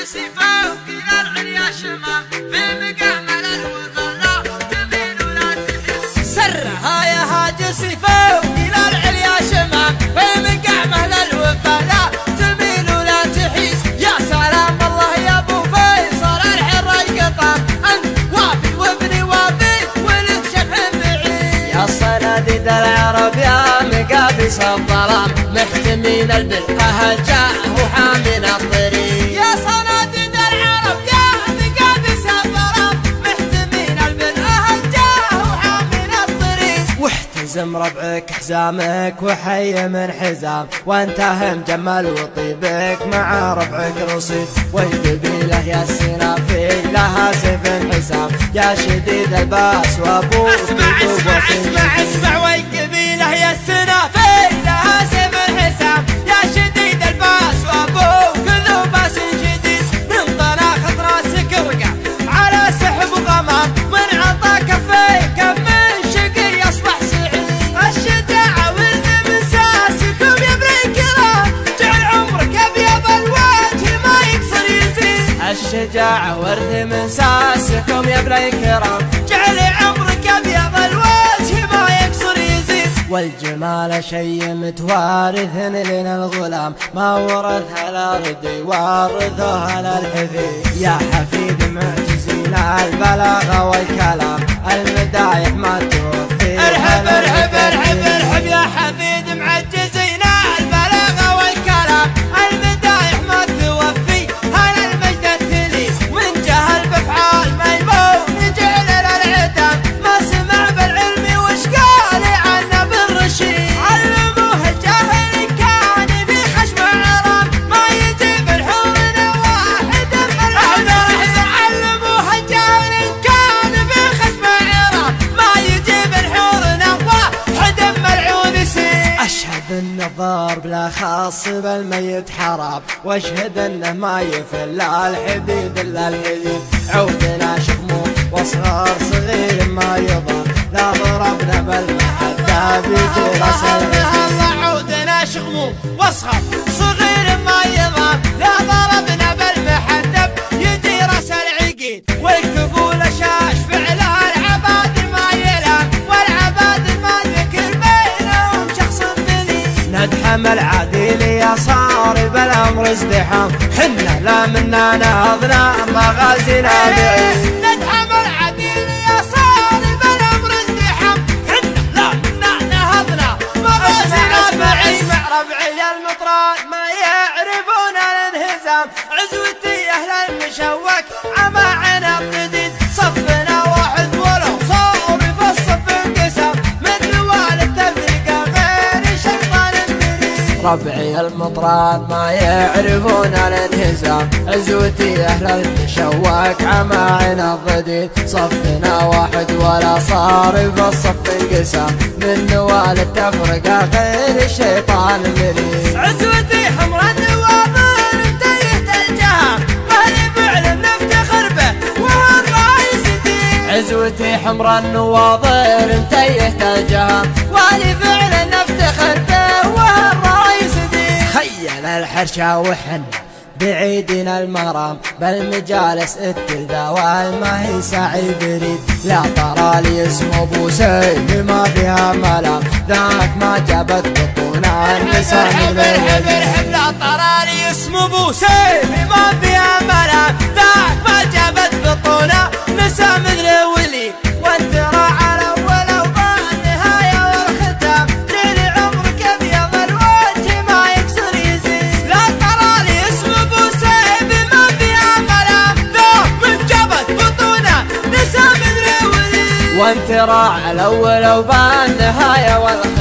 عاجز فوق إلى العليا شمام في مقام الوفا تميل ولا تحس. سرها يا هاجس فوق إلى العليا شمام في مقام الوفا لا تميل ولا تحيس. يا سلام الله يا ابو فيصل الحر القطام انت وافي وابني وافي ولد شبح بعيد. يا صناديد العرب يا مقابس الظلام محتمين البر جاء وحامين الطريق. يا صناديد العرب يا مقابس الظلام محتمين البر جاء وحامين الطريق. واحتزم ربعك حزامك وحي من حزام وانتهى مجمل وطيبك مع ربعك رصيد. والقبيلة يا السنافي لها سيف حسام يا شديد الباس وابوك اسمع والقبيلة يا السنافي لها سيف حسام يا شديد الباس وابوك ذو باس جديد. من طناخة راسك وقع على سحب غمام من عطا كفيك من شقي يصبح سعيد. الشجاعة ورد من ساسكم يا ابن الكرام جعل عمرك ابيض الوجه ما يقصر يزيد. الشجاعة ورد من ساسكم يا ابن الكرام جعل عمرك ابيض الوجه ما يقصر يزيد. والجمال شي متوارث لنا الغلام ما ورثها الارض يورثها للحفيد. يا حفيد معجزين البلاغة والكلام المدايح ما توفي. ارحب ارحب ارحب ارحب يا حفيد معجزين البلاغة والكلام المدايح ما توفي. هل المجد التلي من جهل بافعال ميمون جعل للعتام ما سمع بالعلم وش قال عنه بالرشيد. علموه الجاهل كان في خشم عرام ما يجيب الحور واحد ملعون. علموه الجاهل كان في خشم عرام ما يجيب الحور واحد ملعون سيد. أشهد أن الضرب لا خاص بالميت حرام واشهد أنه ما يفل الحديد إلا الحديد. عودنا شموم واصغار صغير ما يضر لا ضربنا بالمحدة بيجي راس العقيد. عودنا شغموم واصغر صغير ما يضر لا ضربنا بالمحدب يجي راس العقيد. والكفول شاش فعلها العباد ما يلام والعباد ما ذكر بينهم شخص بليد. ندحم العديل يا صار بالأمر ازدحام حنا لا منا نهضنا مغازينا بعيد. ندحم العديل يا صار بالأمر ازدحام حنا لا منا نهضنا مغازينا بعيد. اسمع ربعي المطران ما يعرفون الانهزام عزوتي اهل المشوك عما عنا الجديد. صفنا واحد ولو صار في الصف انقسام من نوال التفرقة غير شيطان مريد. ربعي المطران ما يعرفون الانهزام عزوتي أهل المشوك عماعنا الضديد. صفنا واحد ولا صار في الصف انقسام من نوال التفرقة غير الشيطان مريد. عزوتي حمر النواظر انتهت الجهام وهل فعل نفتخر به وهو الرئيس دين. عزوتي حمر النواظر انتهت الجهام وهل فعل نفتخر به وهو الرئيس دين. خيل الحرشة وحن بعيدنا المرام بالمجالس التلذاوال ما هي سعي بريد. لا ترى لي اسم ابو سيف ما فيها ملام ذاك ما جابت بطونا النساء من ارحب لا ترى لي اسم ابو سيف ما فيها ملام ذاك ما جابت بطونا نساء مثل ولي. وانت راعى الاول والنهايه والختام طول عمرك ابيض الوجه ما يكسر يزيد. لا ترى لي اسم ابو سيف ما فيها ملام ذاك من جابت بطونا نساء مثل ولي. وانت راعى الاول وبالنهايه والختام